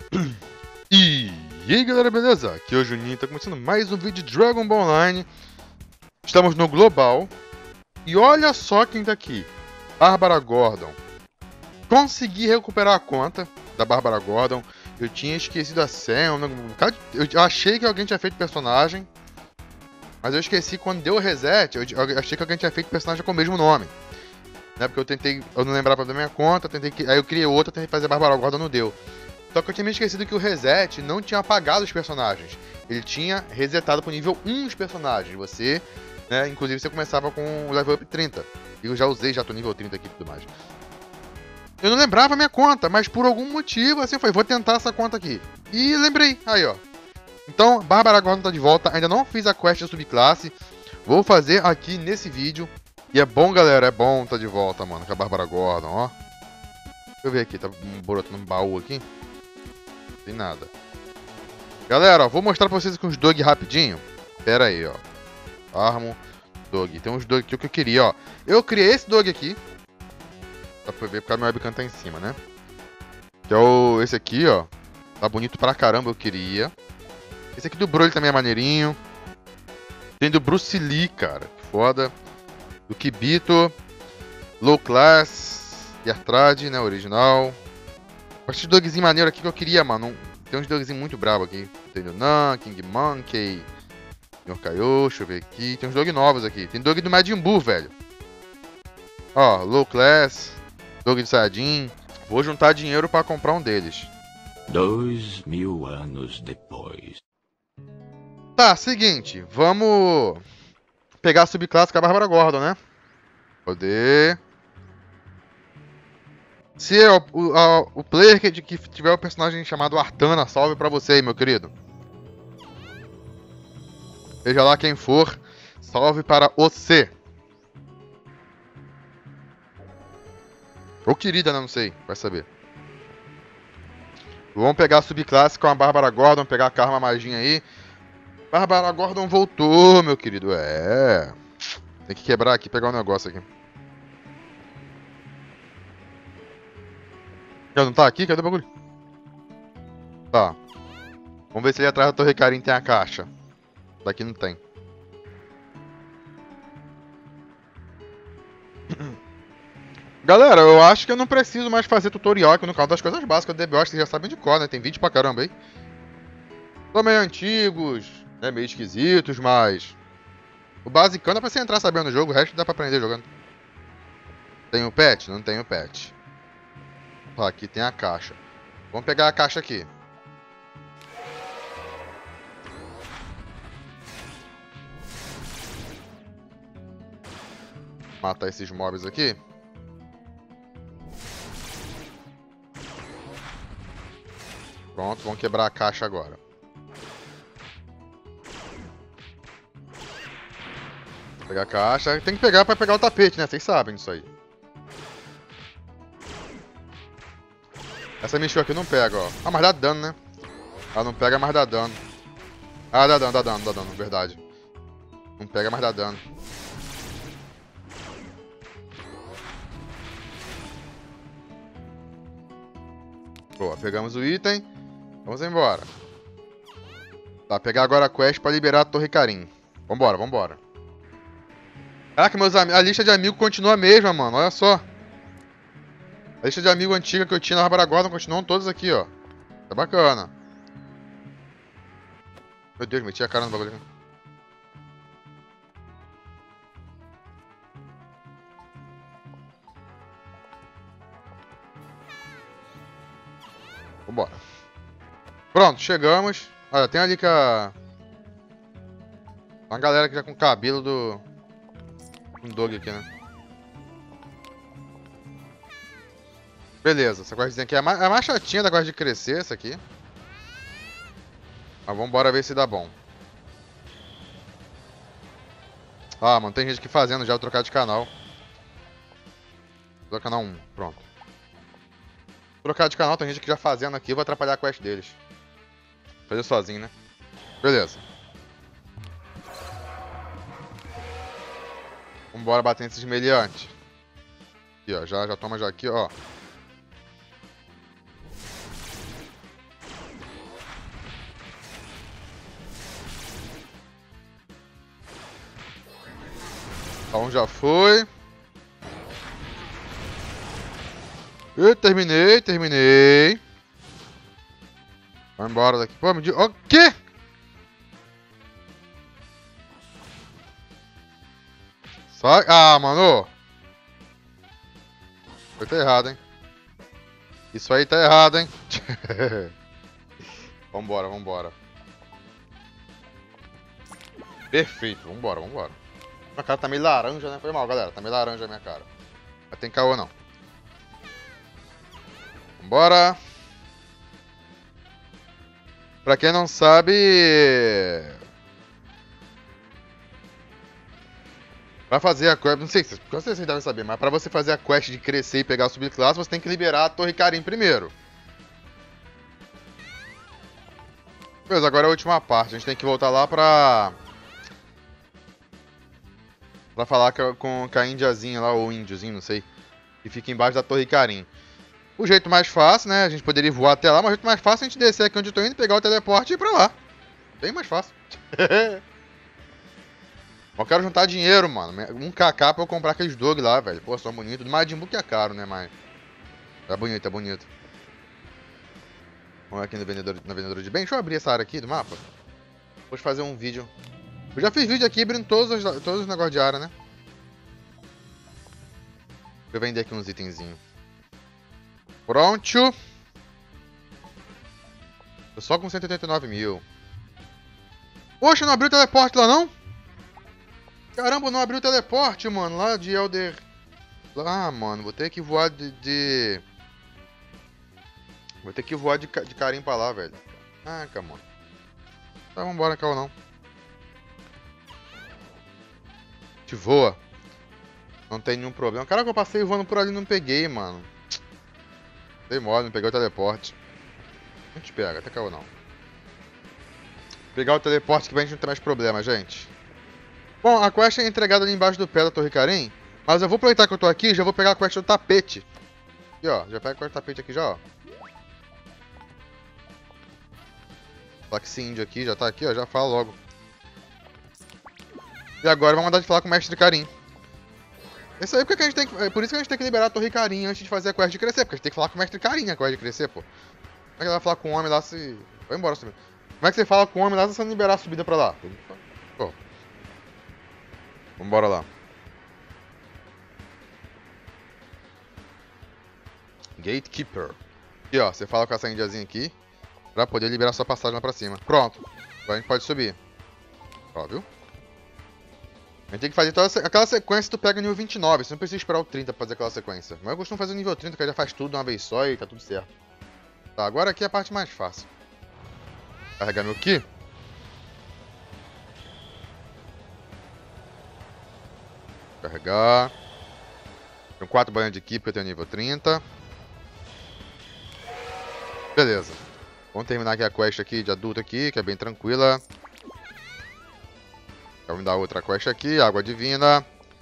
E aí galera, beleza? Aqui é o Juninho, tá começando mais um vídeo de Dragon Ball Online. Estamos no Global. E olha só quem tá aqui. Bárbara Gordon. Consegui recuperar a conta da Bárbara Gordon. Eu tinha esquecido a senha. Eu achei que alguém tinha feito personagem. Mas eu esqueci quando deu o reset. Eu achei que alguém tinha feito personagem com o mesmo nome. Né? Porque eu não lembrava da minha conta. Aí eu criei outra, tentei fazer a Bárbara Gordon, não deu. Só que eu tinha me esquecido que o reset não tinha apagado os personagens. Ele tinha resetado pro nível 1 os personagens. Você, né, inclusive você começava com o level up 30. E eu já usei, já tô nível 30 aqui e tudo mais. Eu não lembrava a minha conta, mas por algum motivo, assim, eu falei, vou tentar essa conta aqui. E lembrei, aí ó. Então, Bárbara Gordon tá de volta, ainda não fiz a quest da subclasse. Vou fazer aqui nesse vídeo. E é bom, galera, é bom tá de volta, mano, com a Bárbara Gordon, ó. Deixa eu ver aqui, tá brotando um baú aqui. Tem nada. Galera, ó, vou mostrar pra vocês aqui uns dog rapidinho. Pera aí, ó. Armo, dog. Tem uns dog aqui que eu queria, ó. Eu criei esse dog aqui. Dá pra ver porque a minha webcam tá em cima, né? Que é esse aqui, ó. Tá bonito pra caramba, eu queria. Esse aqui do Broly também é maneirinho. Tem do Bruce Lee, cara. Que foda. Do Kibito. Low Class. Yartrad, né? Original. Esse dogzinho maneiro aqui que eu queria, mano. Tem uns dogzinhos muito brabo aqui. Tem o Nan, King Monkey, Yorkayo, deixa eu ver aqui. Tem uns dog novos aqui. Tem dog do Majin Buu, velho. Ó, Low Class, dog de Saiyajin. Vou juntar dinheiro pra comprar um deles. 2000 anos depois. Tá, seguinte. Vamos pegar a subclasse com a Bárbara Gordon, né? Poder... Se é o player que tiver o personagem chamado Artana, salve pra você aí, meu querido. Seja lá quem for, salve para você. Ou querida, né? Não sei, vai saber. Vamos pegar a subclasse com a Bárbara Gordon, pegar a Karma Maginha aí. Bárbara Gordon voltou, meu querido. É. Tem que quebrar aqui, pegar um negócio aqui. Já não tá aqui? Cadê o bagulho? Tá. Vamos ver se ali atrás da Torre Karin tem a caixa. Daqui não tem. Galera, eu acho que eu não preciso mais fazer tutorial aqui no canal das coisas básicas do DBO, acho que vocês já sabem de cor, né? Tem vídeo pra caramba aí. São meio antigos, né? Meio esquisitos, mas... O basicão é pra você entrar sabendo o jogo, o resto dá pra aprender jogando. Tem o pet? Não tem o pet. Ó, aqui tem a caixa. Vamos pegar a caixa aqui. Matar esses mobs aqui. Pronto, vamos quebrar a caixa agora. Vou pegar a caixa. Tem que pegar pra pegar o tapete, né? Vocês sabem disso aí. Essa Michu aqui não pega, ó. Ah, mas dá dano, né? Ah, não pega, mas dá dano. Ah, dá dano, verdade. Não pega, mas dá dano. Boa, pegamos o item. Vamos embora. Tá, pegar agora a quest pra liberar a Torre Karin. Vambora, vambora. Caraca, a lista de amigos continua a mesma, mano. Olha só. A lista de amigos antiga que eu tinha na Bárbara Gordon continuam todos aqui, ó. Tá bacana. Meu Deus, meti a cara no bagulho aqui. Vambora. Pronto, chegamos. Olha, tem ali que a... Uma galera que já com cabelo do... Um dog aqui, né? Beleza, essa questzinha aqui é a mais chatinha da quest de crescer, essa aqui. Mas vambora ver se dá bom. Ah, mano, tem gente aqui fazendo já, vou trocar de canal. Do canal 1, pronto. Vou trocar de canal, tem gente que já fazendo aqui, vou atrapalhar a quest deles. Vou fazer sozinho, né? Beleza. Vambora bater nesses meliantes. Aqui, ó, já toma já aqui, ó. Um já foi. Eu terminei. Vai embora daqui. Pô, me diz... O quê? Sai. Ah, mano. Foi tá errado, hein? Isso aí tá errado, hein? Vambora. Perfeito, vambora. Minha cara tá meio laranja, né? Foi mal, galera. Tá meio laranja a minha cara. Mas tem caô, não. Vambora. Pra quem não sabe... Pra fazer a quest... Não sei se vocês devem saber, mas pra você fazer a quest de crescer e pegar a subclasse, você tem que liberar a Torre Karim primeiro. Beleza, agora é a última parte. A gente tem que voltar lá pra falar com a índiazinha lá, ou índiozinho, não sei. Que fica embaixo da Torre Karim. O jeito mais fácil, né? A gente poderia voar até lá, mas o jeito mais fácil é a gente descer aqui onde eu tô indo, pegar o teleporte e ir pra lá. Bem mais fácil. Eu quero juntar dinheiro, mano. 1kk pra eu comprar aqueles dog lá, velho. Pô, são bonitos. Do Majin Buu que é caro, né, mas... Tá bonito. Vamos aqui na vendedora de bem. Deixa eu abrir essa área aqui do mapa. Vou fazer um vídeo. Eu já fiz vídeo aqui abrindo todos os negócios de área, né? Deixa eu vender aqui uns itenzinhos. Pronto. Tô só com 189 mil. Poxa, não abriu o teleporte lá, não? Caramba, não abriu o teleporte, mano. Lá de Elder... Ah, mano, vou ter que voar de... Vou ter que voar de Karim pra lá, velho. Caraca, mano. Tá, vambora, calma não. A gente voa. Não tem nenhum problema. Caraca, eu passei voando por ali e não peguei, mano. Dei mole, não peguei o teleporte. A gente pega, até caiu não. Pegar o teleporte que pra gente não ter mais problema, gente. Bom, a quest é entregada ali embaixo do pé da Torre Karim. Mas eu vou aproveitar que eu tô aqui e já vou pegar a quest do tapete. Aqui, ó. Já pega a quest do tapete aqui já, ó. Fala que esse índio aqui já tá aqui, ó. Já fala logo. E agora vamos mandar de falar com o Mestre Karim. Esse aí porque a gente tem que, é por isso que a gente tem que liberar a Torre Karim antes de fazer a quest de crescer. Porque a gente tem que falar com o Mestre Karim a quest de crescer, pô. Como é que ele vai falar com o homem lá se... Vai embora, subir. Como é que você fala com o homem lá se você não liberar a subida pra lá? Pô. Vambora lá. Gatekeeper. Aqui, ó. Você fala com essa indiazinha aqui. Pra poder liberar sua passagem lá pra cima. Pronto. Agora a gente pode subir. Ó, viu? A gente tem que fazer toda aquela sequência que tu pega no nível 29. Você não precisa esperar o 30 pra fazer aquela sequência. Mas eu costumo fazer o nível 30, que aí já faz tudo de uma vez só e tá tudo certo. Tá, agora aqui é a parte mais fácil. Carregar meu Ki. Carregar. Tenho 4 banhas de Ki porque eu tenho nível 30. Beleza. Vamos terminar aqui a quest aqui de adulto aqui, que é bem tranquila. Vamos dar outra quest aqui, água divina.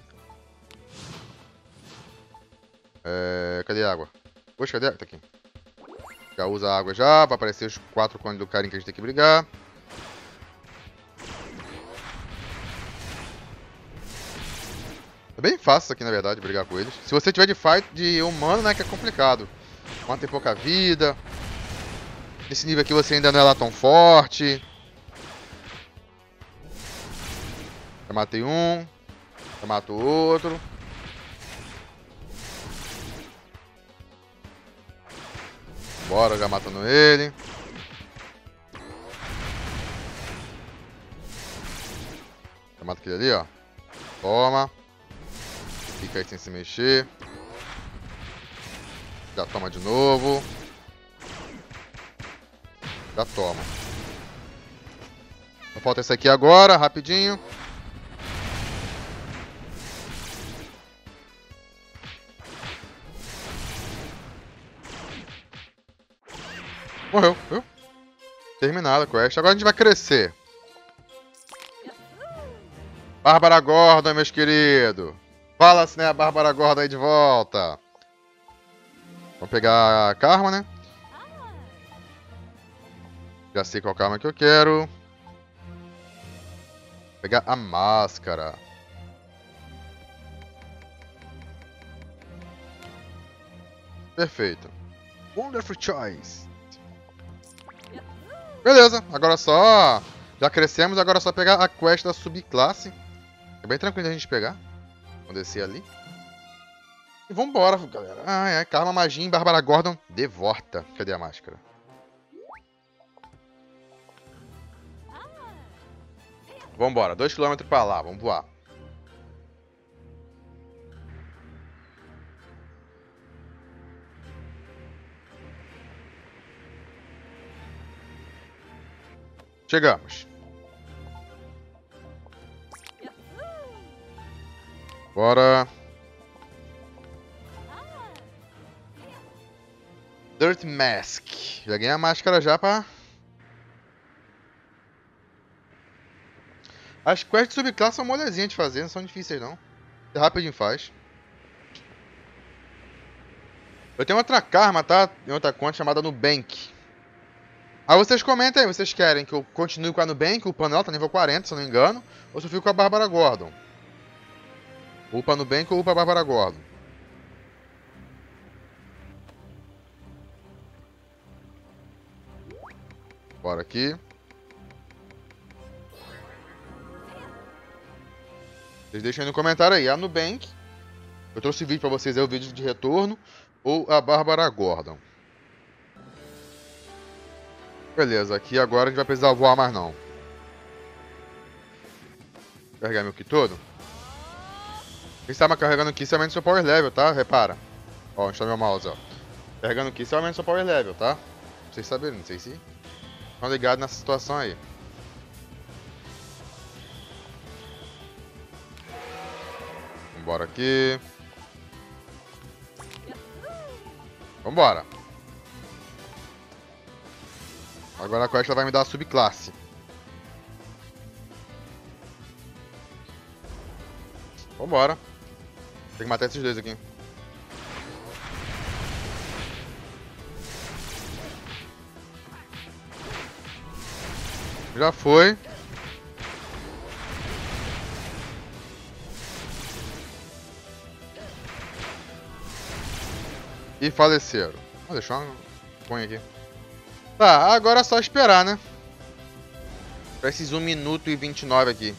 Cadê a água? Poxa, cadê? Tá aqui. Já usa a água já, vai aparecer os 4 cones do Karim que a gente tem que brigar. É bem fácil isso aqui, na verdade, brigar com eles. Se você tiver de fight de humano, né, que é complicado. Uma tem pouca vida. Nesse nível aqui você ainda não é lá tão forte. Já matei um. Já mato o outro. Bora, já matando ele. Já mata aquele ali, ó. Toma. Fica aí sem se mexer. Já toma de novo. Já toma. Só falta esse aqui agora, rapidinho. Morreu, viu? Terminada a quest. Agora a gente vai crescer. Bárbara Gordon, meus queridos. Fala-se, né? A Bárbara Gordon aí de volta. Vamos pegar a Karma, né? Já sei qual Karma que eu quero. Vou pegar a máscara. Perfeito. Wonderful choice. Beleza, agora só... Já crescemos, agora é só pegar a quest da subclasse. É bem tranquilo a gente pegar. Vamos descer ali. E vambora, galera. Ai, ai, Karma Magin, Bárbara Gordon, Devorta. Cadê a máscara? Vambora, 2 km pra lá, vamos voar. Chegamos. Bora. Dirt Mask. Já ganhei a máscara já pra... As quests de subclasse são molezinhas de fazer, não são difíceis não. Você rapidinho faz. Eu tenho outra karma, tá? Em outra conta chamada Nubank. Aí vocês comentem aí, vocês querem que eu continue com a Nubank, upando ela, tá nível 40, se eu não me engano, ou se eu fico com a Bárbara Gordon. Upa a Nubank ou upa a Bárbara Gordon. Bora aqui. Vocês deixem aí no comentário aí, a Nubank. Eu trouxe vídeo pra vocês aí, o vídeo de retorno, ou a Bárbara Gordon. Beleza, aqui agora a gente vai precisar voar mais não. Vou carregar meu kit todo. Quem está carregando aqui, você aumenta seu power level, tá? Repara. Ó, onde está meu mouse, ó. Carregando aqui, você aumenta seu power level, tá? Pra vocês saberem, não sei se estão ligados nessa situação aí. Vambora aqui. Vambora. Agora a quest vai me dar a subclasse. Vambora. Tem que matar esses dois aqui. Já foi. E faleceram. Vou deixar um põe aqui. Tá, agora é só esperar, né? Pra esses 1 minuto e 29 aqui.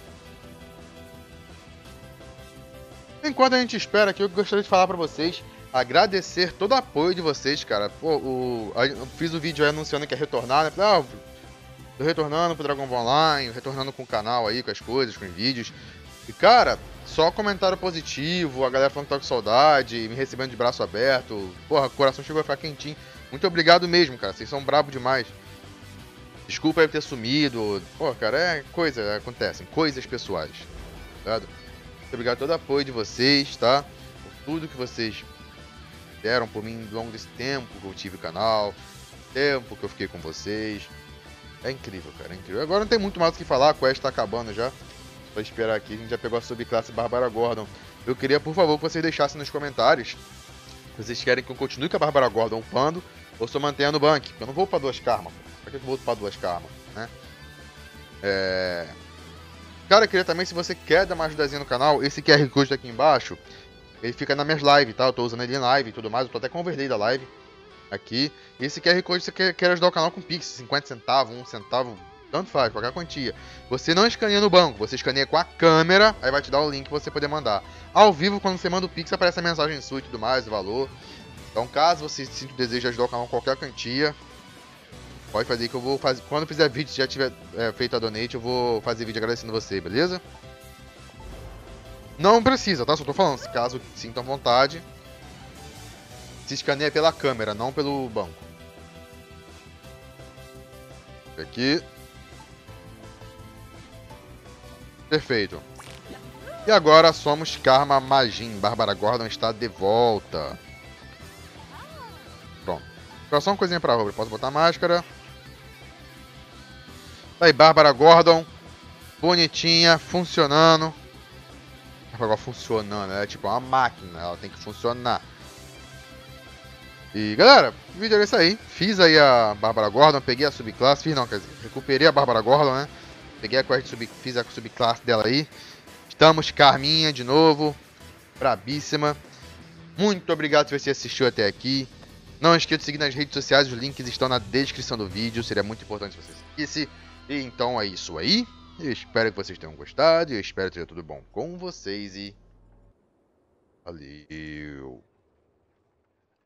Enquanto a gente espera aqui, eu gostaria de falar pra vocês, agradecer todo o apoio de vocês, cara. Pô, eu fiz o vídeo aí anunciando que ia retornar, né? Falei, tô retornando pro Dragon Ball Online, retornando com o canal aí, com as coisas, com os vídeos. E, cara, só comentário positivo, a galera falando que tá com saudade, me recebendo de braço aberto. Porra, o coração chegou a ficar quentinho. Muito obrigado mesmo, cara. Vocês são bravos demais. Desculpa aí por ter sumido. Pô, cara, acontecem. Coisas pessoais. Tá? Muito obrigado por todo o apoio de vocês, tá? Por tudo que vocês deram por mim ao longo desse tempo que eu tive o canal. Tempo que eu fiquei com vocês. É incrível, cara. É incrível. Agora não tem muito mais o que falar. A quest tá acabando já. Só esperar aqui. A gente já pegou a subclasse Bárbara Gordon. Eu queria, por favor, que vocês deixassem nos comentários se vocês querem que eu continue com a Bárbara Gordon upando ou se eu mantenha no bank. Eu não vou pra 2 karmas. Pra que eu vou pra 2 karmas, né? Cara, eu queria também, se você quer dar uma ajudazinha no canal, esse QR Code aqui embaixo, ele fica nas minhas lives, tá? Eu tô usando ele em live e tudo mais. Eu tô até convertei da live aqui. E esse QR Code, se você quer ajudar o canal com Pix, 50 centavos, 1 centavo, tanto faz, qualquer quantia. Você não escaneia no banco, você escaneia com a câmera, aí vai te dar o link pra você poder mandar. Ao vivo, quando você manda o Pix, aparece a mensagem sua e tudo mais, o valor. Então, caso você sinta o desejo de ajudar o canal com qualquer quantia, pode fazer que eu vou fazer. Quando eu fizer vídeo, se já tiver feito a donate, eu vou fazer vídeo agradecendo você, beleza? Não precisa, tá? Só tô falando, se caso sintam vontade, se escaneia pela câmera, não pelo banco. Aqui. Perfeito. E agora somos Karma Magin. Bárbara Gordon está de volta. Pronto. Agora só uma coisinha pra roupa. Posso botar a máscara. Aí, Bárbara Gordon. Bonitinha, funcionando. Agora funcionando, é tipo uma máquina. Ela tem que funcionar. E galera, o vídeo era isso aí. Fiz aí a Bárbara Gordon, peguei a subclasse. Fiz não, quer dizer, recuperei a Bárbara Gordon, né? Peguei a quest, fiz a subclasse dela aí. Estamos Carminha de novo. Brabíssima. Muito obrigado se você assistiu até aqui. Não esqueça de seguir nas redes sociais, os links estão na descrição do vídeo. Seria muito importante se você seguisse. E então é isso aí. Eu espero que vocês tenham gostado. Eu espero que seja tudo bom com vocês e... Valeu!